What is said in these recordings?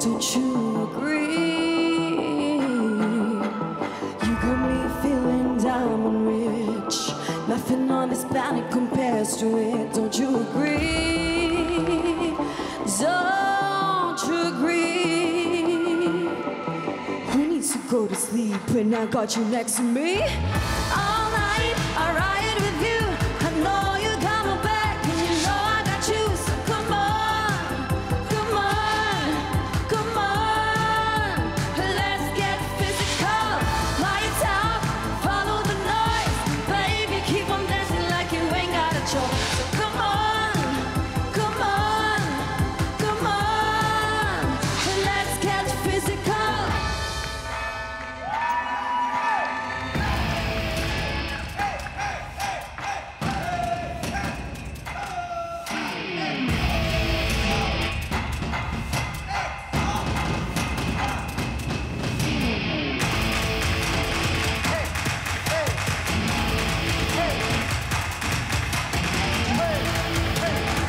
Don't you agree? You got me feeling diamond rich. Nothing on this planet compares to it. Don't you agree? Don't you agree? Who needs to go to sleep when I got you next to me? All night I ride with you. I know you got my back, and you know I got you. So come on, come on, come on. Let's get physical. Lights out, follow the noise. Baby, keep on dancing like you ain't got a choice. So come on, come on, come on. Let's get physical.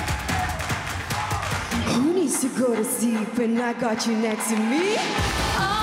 Who needs to go to sleep and I got you next to me?